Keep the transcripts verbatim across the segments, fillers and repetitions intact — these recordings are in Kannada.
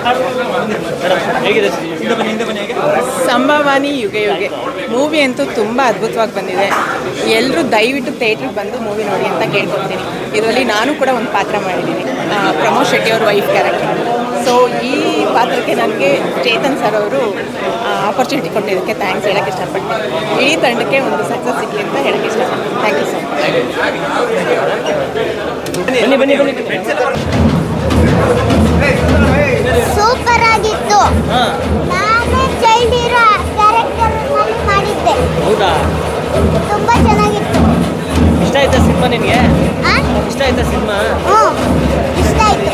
ಸಂಭವಾನಿ ಯುಗೆ ಯುಗೆ ಮೂವಿ ಅಂತೂ ತುಂಬ ಅದ್ಭುತವಾಗಿ ಬಂದಿದೆ. ಎಲ್ಲರೂ ದಯವಿಟ್ಟು ಥಿಯೇಟ್ರಿಗೆ ಬಂದು ಮೂವಿ ನೋಡಿ ಅಂತ ಕೇಳ್ಕೊತೀನಿ. ಇದರಲ್ಲಿ ನಾನು ಕೂಡ ಒಂದು ಪಾತ್ರ ಮಾಡಿದ್ದೀನಿ, ಪ್ರಮೋದ್ ಶೆಟ್ಟಿ ಅವ್ರ ವೈಫ್ ಕ್ಯಾರೆಕ್ಟರ್. ಸೊ ಈ ಪಾತ್ರಕ್ಕೆ ನನಗೆ ಚೇತನ್ ಸರ್ ಅವರು ಆಪರ್ಚುನಿಟಿ ಕೊಟ್ಟಿದ್ದಕ್ಕೆ ಥ್ಯಾಂಕ್ಸ್ ಹೇಳೋಕ್ಕೆ ಇಷ್ಟಪಡ್ತೀನಿ. ಇಡೀ ತಂಡಕ್ಕೆ ಒಂದು ಸಕ್ಸಸ್ ಸಿಗಲಿ ಅಂತ ಹೇಳೋಕ್ಕೆ ಇಷ್ಟಪಡ್ತೀನಿ. Thank you so much. ಬನ್ನಿ ಬನ್ನಿ ಬನ್ನಿ. ಸೂಪರ್ ಆಗಿತ್ತು. ನಾನೇ ಚೈಲ್ಡ್ ಹೀರೋ ಕ್ಯಾರೆಕ್ಟರ್ ಮಾಡಿದ್ದೆ. ಹೌದಾ? ತುಂಬಾ ಚೆನ್ನಾಗಿತ್ತು. ಇಷ್ಟ ಆಯ್ತಾ ಸಿನಿಮಾ ನಿನಗೆ? ಇಷ್ಟ ಆಯ್ತಾ ಸಿನಿಮಾ? ಹ್ಞೂ ಇಷ್ಟ ಆಯ್ತು.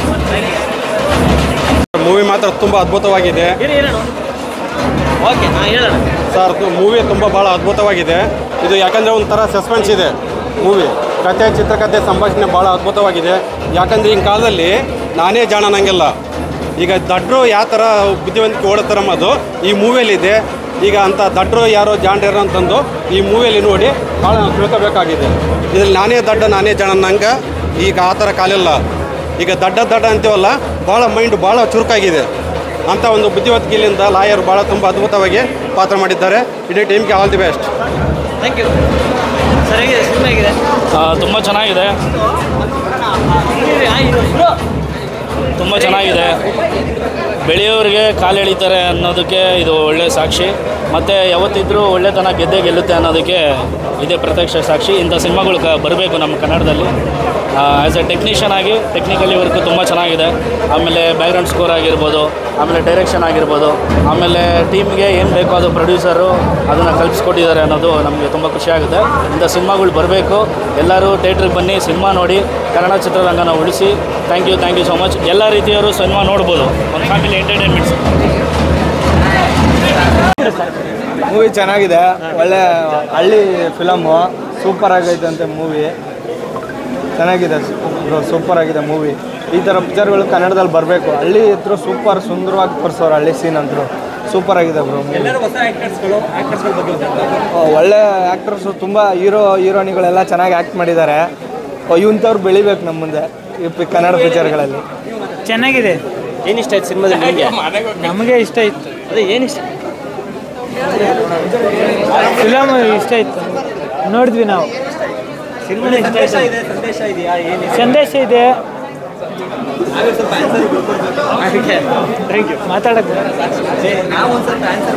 ಮೂವಿ ಮಾತ್ರ ತುಂಬ ಅದ್ಭುತವಾಗಿದೆ. ಓಕೆ ಹಾಂ ಹೇಳೋಣ ಸರ್. ಮೂವಿ ತುಂಬ ಭಾಳ ಅದ್ಭುತವಾಗಿದೆ. ಇದು ಯಾಕಂದರೆ ಒಂಥರ ಸಸ್ಪೆನ್ಸ್ ಇದೆ ಮೂವಿ. ಕತೆ, ಚಿತ್ರಕಥೆ, ಸಂಭಾಷಣೆ ಭಾಳ ಅದ್ಭುತವಾಗಿದೆ. ಯಾಕಂದರೆ ಈಗಿನ ಕಾಲದಲ್ಲಿ ನಾನೇ ಜಾಣ ಅನ್ನಂಗಿಲ್ಲ. ಈಗ ದಡ್ರು ಯಾವ ಥರ ಬುದ್ಧಿವಂತಿಕೆ ಓಡುತ್ತಾರಮ್ಮದು ಈ ಮೂವಿಯಲ್ಲಿದೆ. ಈಗ ಅಂಥ ದಡ್ರು ಯಾರೋ ಜಾಣರು ಅಂತಂದು ಈ ಮೂವಿಯಲ್ಲಿ ನೋಡಿ ಭಾಳ ನಾವು ತಿಳ್ಕೋಬೇಕಾಗಿದೆ. ಇದರಲ್ಲಿ ನಾನೇ ದಡ್ಡ ನಾನೇ ಜಾಣ ಅನ್ನಂಗೆ ಈಗ ಆ ಥರ ಕಾಲಿಲ್ಲ. ಈಗ ದಡ್ಡ ದಡ್ಡ ಅಂತೀವಲ್ಲ, ಭಾಳ ಮೈಂಡ್ ಭಾಳ ಚುರುಕಾಗಿದೆ. ಅಂಥ ಒಂದು ಬುದ್ಧಿವಂತಿಕೆಯಿಂದ ಲಾಯರ್ ಭಾಳ ತುಂಬ ಅದ್ಭುತವಾಗಿ ಪಾತ್ರ ಮಾಡಿದ್ದಾರೆ. ಇಡೀ ಟೀಮ್ಗೆ all the best. Thank you sir. ಹೇಗಿದೆ ಸಿನಿಮಾ? ಹೇಗಿದೆ? ತುಂಬ ಚೆನ್ನಾಗಿದೆ, ತುಂಬ ಚೆನ್ನಾಗಿದೆ. ಬೆಳೆಯೋರಿಗೆ ಕಾಲು ಎಳಿತಾರೆ ಅನ್ನೋದಕ್ಕೆ ಇದು ಒಳ್ಳೆಯ ಸಾಕ್ಷಿ. ಮತ್ತು ಯಾವತ್ತಿದ್ರೂ ಒಳ್ಳೆತನ ಗೆದ್ದೇ ಗೆಲ್ಲುತ್ತೆ ಅನ್ನೋದಕ್ಕೆ ಇದೇ ಪ್ರತ್ಯಕ್ಷ ಸಾಕ್ಷಿ. ಇಂಥ ಸಿನಿಮಾಗಳು ಕ ಬರಬೇಕು ನಮ್ಮ ಕನ್ನಡದಲ್ಲಿ. ಆ್ಯಸ್ ಎ ಟೆಕ್ನಿಷಿಯನ್ ಆಗಿ ಟೆಕ್ನಿಕಲಿ ವರ್ಕು ತುಂಬ ಚೆನ್ನಾಗಿದೆ. ಆಮೇಲೆ ಬ್ಯಾಕ್ಗ್ರೌಂಡ್ ಸ್ಕೋರ್ ಆಗಿರ್ಬೋದು, ಆಮೇಲೆ ಡೈರೆಕ್ಷನ್ ಆಗಿರ್ಬೋದು, ಆಮೇಲೆ ಟೀಮ್ಗೆ ಏನು ಬೇಕೋ ಅದು ಪ್ರೊಡ್ಯೂಸರು ಅದನ್ನು ಕಲ್ಪಿಸ್ಕೊಟ್ಟಿದ್ದಾರೆ ಅನ್ನೋದು ನಮಗೆ ತುಂಬ ಖುಷಿಯಾಗುತ್ತೆ. ಇಂಥ ಸಿನಿಮಾಗಳು ಬರಬೇಕು. ಎಲ್ಲರೂ ಥಿಯೇಟ್ರಿಗೆ ಬನ್ನಿ, ಸಿನಿಮಾ ನೋಡಿ, ಕನ್ನಡ ಚಿತ್ರರಂಗನ ಉಳಿಸಿ. Thank you thank you so much. ಎಲ್ಲ ರೀತಿಯವರು ಸಿನಿಮಾ ನೋಡ್ಬೋದು. ಒಂದು ಫ್ಯಾಮಿಲಿ ಎಂಟರ್ಟೈನ್ಮೆಂಟ್ಸ್. ಮೂವಿ ಚೆನ್ನಾಗಿದೆ, ಒಳ್ಳೆ ಹಳ್ಳಿ ಫಿಲಮು, ಸೂಪರ್ ಆಗೈತೆ ಅಂತೆ ಮೂವಿ. ಚೆನ್ನಾಗಿದೆ ಬ್ರೋ, ಸೂಪರ್ ಆಗಿದೆ ಮೂವಿ. ಈ ಥರ ಪಿಕ್ಚರ್ಗಳು ಕನ್ನಡದಲ್ಲಿ ಬರಬೇಕು. ಹಳ್ಳಿ ಹತ್ರ ಸೂಪರ್ ಸುಂದರವಾಗಿ ತೋರಿಸೋರು ಹಳ್ಳಿ ಸೀನ್ ಅಂತೂ ಸೂಪರ್ ಆಗಿದೆ ಬ್ರೋ. ಒಳ್ಳೆ ಆ್ಯಕ್ಟರ್ಸು, ತುಂಬ ಹೀರೋ ಹೀರೋಯಿನ್ಗಳೆಲ್ಲ ಚೆನ್ನಾಗಿ ಆ್ಯಕ್ಟ್ ಮಾಡಿದ್ದಾರೆ. ಇವಂಥವ್ರು ಬೆಳಿಬೇಕು ನಮ್ಮ ಮುಂದೆ ಈ ಕನ್ನಡ ಪಿಕ್ಚರ್ಗಳಲ್ಲಿ. ಚೆನ್ನಾಗಿದೆ. ಏನು ಇಷ್ಟ ಆಯ್ತು ಸಿನಿಮಾದಲ್ಲಿ ನಿಮಗೆ? ನಮಗೆ ಇಷ್ಟ ಇತ್ತು. ಅದೇ ಏನು ಇಷ್ಟ? ಫಿಲಮ್ ಇಷ್ಟ ಇತ್ತು, ನೋಡಿದ್ವಿ ನಾವು. ಸಿನಿಮಾ ಸಂದೇಶ ಇದೆಯಾ? ಏನು ಸಂದೇಶ ಇದೆ. ಥ್ಯಾಂಕ್ ಯು ಮಾತಾಡೋದು